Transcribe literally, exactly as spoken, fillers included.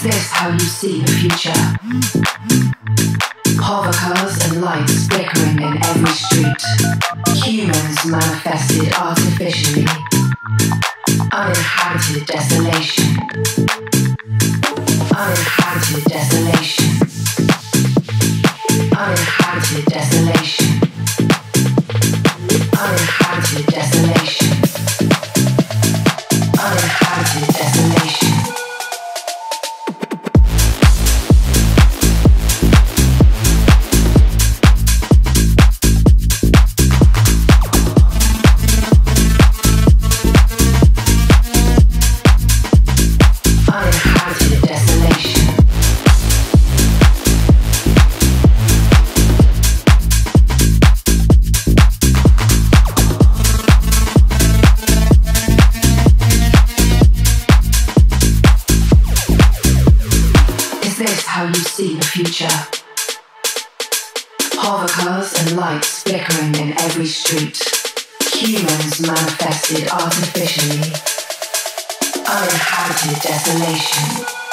this how you see the future? Hover cars and lights flickering in every street. Humans manifested artificially. Uninhabited desolation. Uninhabited desolation. Uninhabited desolation. Uninhabited desolation. Uninhabited desolation. How you see the future. Hover cars and lights flickering in every street. Humans manifested artificially. Uninhabited desolation.